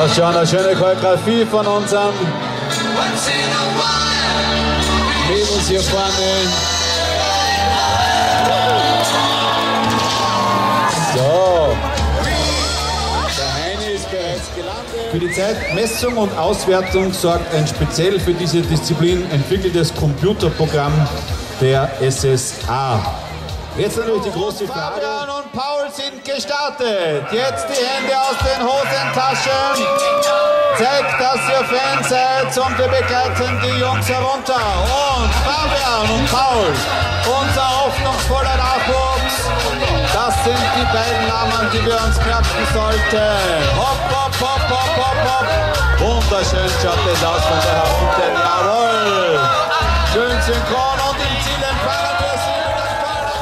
Das ist schon eine schöne Choreografie von unserem Mädels hier vorne. So. Für die Zeitmessung und Auswertung sorgt ein speziell für diese Disziplin entwickeltes Computerprogramm der SSA. Jetzt natürlich die große Frage. Fabian und Paul sind gestartet. Jetzt die Hände aus den Hosentaschen. Zeigt, dass ihr Fans seid und wir begleiten die Jungs herunter. Und Fabian und Paul, unser hoffnungsvoller Nachwuchs. Das sind die beiden Namen, die wir uns merken sollten. Hopp, hopp, hopp, hopp, hopp, hopp. Wunderschön schaut es aus von der herunter. Jawohl. Schön synchron und im Ziel empfangen wir sie mit dem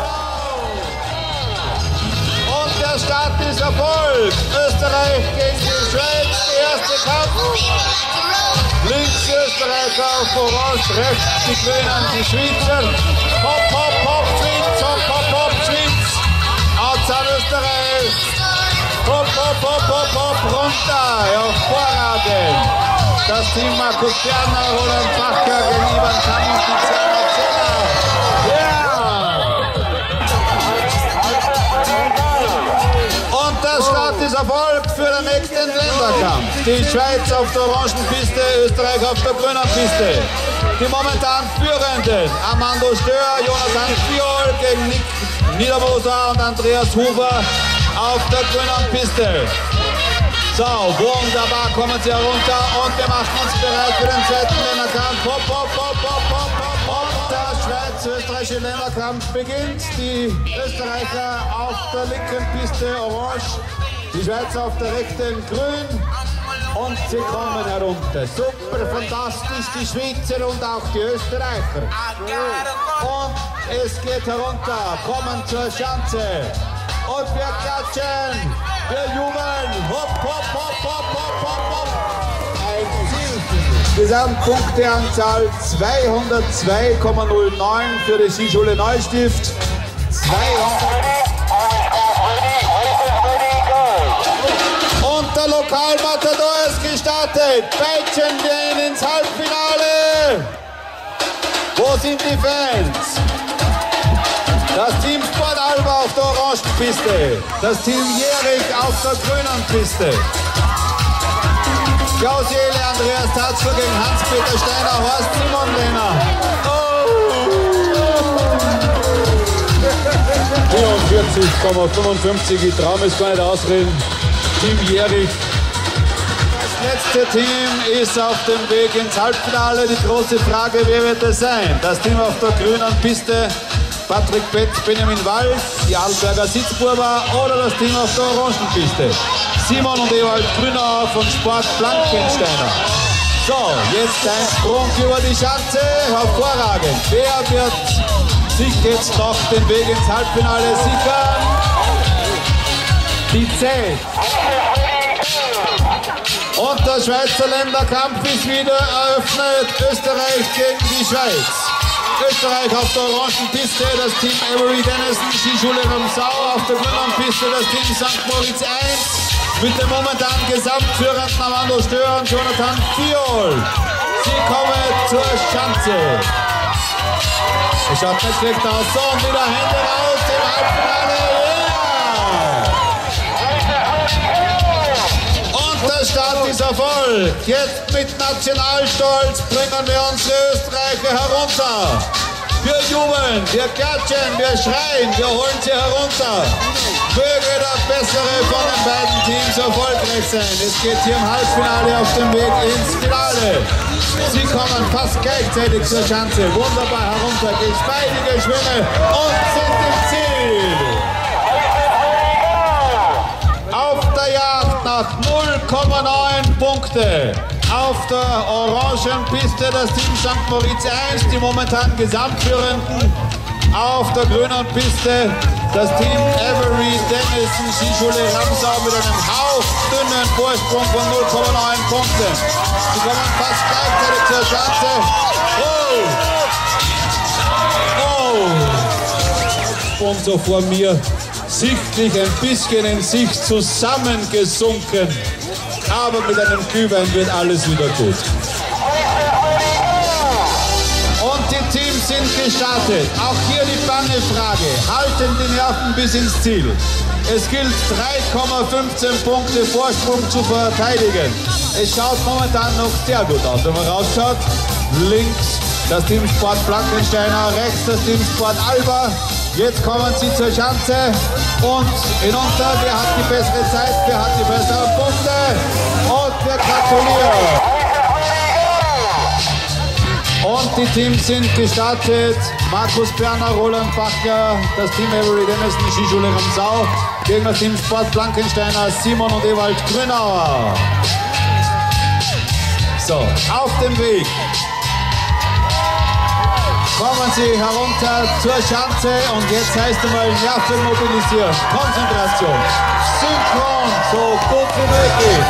Ball. Und der Start ist Erfolg. Österreich gegen die Schweiz, der erste Kampf. Links Österreich auf Orange, rechts die Grünen, die Schweizer. Hopp, hopp, hopp, Schweiz, hopp, hopp, hopp, Schweiz. Outside Österreich. Hopp, hopp, hopp, hopp, hopp, runter. Hervorragend. Das Team Markus Berner, Roland Bacher gegen Ivan Kamin, Tiziana Zeller. Und der Start ist Erfolg für den nächsten Länderkampf. Die Schweiz auf der orangen Piste, Österreich auf der grünen Piste. Die momentan Führenden, Armando Stöhr, Jonathan Fiol gegen Nick Niedermoser und Andreas Huber auf der grünen Piste. So, wunderbar kommen sie herunter und wir machen uns bereit für den zweiten Länderkampf. Hopp, hopp, hopp, hopp, hopp, hopp. Und der Schweiz-österreichische Länderkampf beginnt. Die Österreicher auf der linken Piste orange, die Schweiz auf der rechten grün. Und sie kommen herunter. Super, fantastisch, die Schweizer und auch die Österreicher. Und es geht herunter, kommen zur Schanze. Und wir klatschen, wir jubeln. Hopp, hopp, hopp, hopp, hopp, hopp, hopp. Ein Ziel. Gesamtpunkteanzahl 202,09 für die Skischule Neustift. 200. Und der Lokalmatador ist gestartet. Peitschen wir ihn ins Halbfinale. Wo sind die Fans? Das Team Sport Alba auf der orangen Piste. Das Team Jährig auf der grünen Piste. Klaus, Jehle, Andreas Tatschl gegen Hans-Peter Steiner, Horst Simon Lehner. 44,55, ich traue mich gar nicht ausreden. Team Jährig. Das letzte Team ist auf dem Weg ins Halbfinale. Die große Frage, wer wird es sein? Das Team auf der grünen Piste, Patrick Betz, Benjamin Wald, die Alberger Sitzburger oder das Team auf der orangen Piste, Simon und Ewald Grünauer von Sport Blankensteiner. So, jetzt ein Sprung über die Schanze, hervorragend. Wer wird sich jetzt noch den Weg ins Halbfinale sichern? Die 10. Und der Schweizer Länderkampf ist wieder eröffnet. Österreich gegen die Schweiz. Österreich auf der orangen Piste, das Team Avery Dennison, Skischule Ramsau, auf der grünen Piste das Team St. Moritz 1 mit dem momentan Gesamtführenden Armando Stöhr und Jonathan Fiol. Sie kommen zur Schanze. Es schaut nicht schlecht aus. So, und wieder Hände raus im Halbfinale. Yeah! Und der Start ist Erfolg. Jetzt mit Nationalstolz bringen wir unsere Österreicher herunter. Wir jubeln, wir klatschen, wir schreien, wir holen sie herunter. Möge der Bessere von den beiden Teams erfolgreich sein. Es geht hier im Halbfinale auf dem Weg ins Finale. Sie kommen fast gleichzeitig zur Schanze. Wunderbar herunter, geschmeidige Schwünge und sind im Ziel. Auf der Jagd nach 0,9 Punkte. Auf der orangen Piste das Team St. Moritz 1, die momentan Gesamtführenden. Auf der grünen Piste das Team Avery Dennison, Skischule Ramsau mit einem hauchdünnen Vorsprung von 0,9 Punkten. Sie kommen fast gleichzeitig zur Schanze. Oh! Oh! Sponsor vor mir. sichtlich ein bisschen in sich zusammengesunken. Aber mit einem Glühwein wird alles wieder gut. Und die Teams sind gestartet. Auch hier die bange Frage. Halten die Nerven bis ins Ziel? Es gilt 3,15 Punkte Vorsprung zu verteidigen. Es schaut momentan noch sehr gut aus. Wenn man rausschaut, links das Team Sport Blankensteiner, rechts das Team Sport Alba. Jetzt kommen sie zur Schanze und hinunter, wer hat die bessere Zeit, wer hat die besseren Punkte und wir gratulieren. Und die Teams sind gestartet. Markus Berner, Roland Bachler, das Team Avery Dennison, Skischule Ramsau gegen das Team Sport Blankensteiner, Simon und Ewald Grünauer. So, auf dem Weg. Kommen Sie herunter zur Schanze und jetzt heißt es mal Nerven mobilisieren, Konzentration, synchron, so gut wie möglich.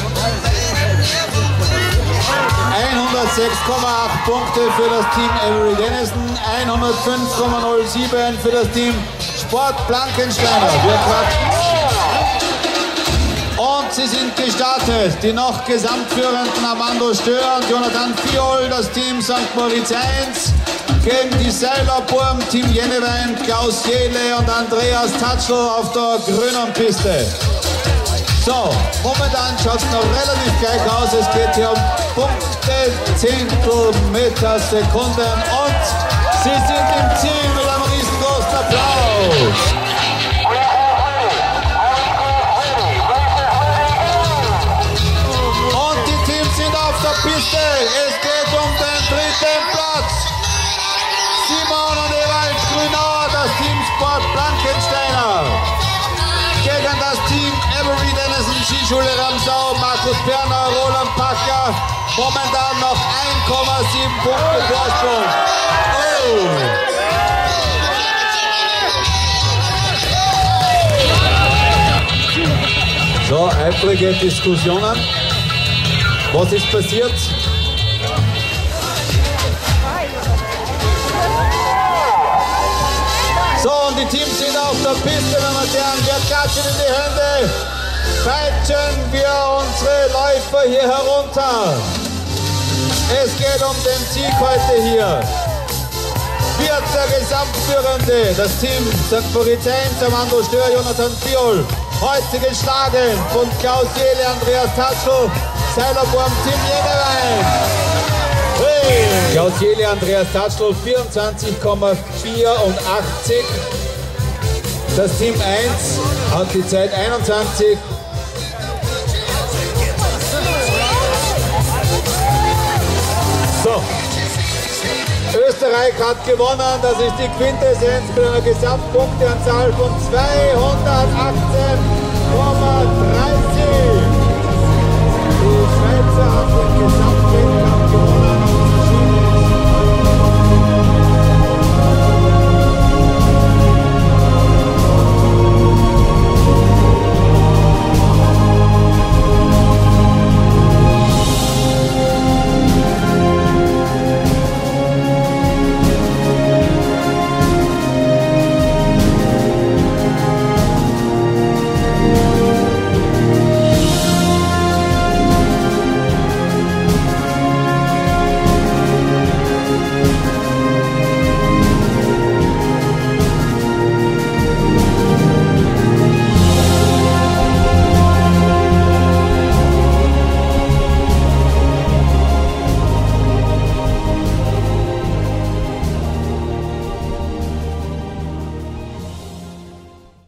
106,8 Punkte für das Team Avery Dennison, 105,07 für das Team Sport Blankensteiner. Und sie sind gestartet, die noch gesamtführenden Armando Stöhr und Jonathan Fiol, das Team St. Moritz 1. Gegen die Seilerburm, Team Jennewein, Klaus, Jehle und Anfreas Tatschl auf der grünen Piste. So, momentan schaut es noch relativ gleich aus. Es geht hier um Punkte, Zehntel, Meter, Sekunden und sie sind im Ziel mit einem riesengroßen Applaus. Und die Teams sind auf der Piste. Es geht um den dritten Platz. Simon und Ewald Grünauer, das Team Sport Blankensteiner. Gegen das Team Avery Dennison, Skischule Ramsau, Markus Berner, Roland Packer. Momentan noch 1,7 Punkte Vorsprung. Oh. So, eifrige Diskussionen. Was ist passiert? So, und die Teams sind auf der Piste, meine Damen und Herren. Wir klatschen in die Hände. Peitschen wir unsere Läufer hier herunter. Es geht um den Sieg heute hier. Vierter Gesamtführende, das Team St. Moritz 1, Armando Stöhr, Jonathan Fiol. Heute geschlagen von Klaus, Jehle, Andreas Tatschl, Seilerburm, Team Jennewein. Hey. Klaus Jehle, Andreas Tatschl, 24,84. Das Team 1 hat die Zeit 21. So. Österreich hat gewonnen, das ist die Quintessenz mit einer Gesamtpunkteanzahl von 218,3.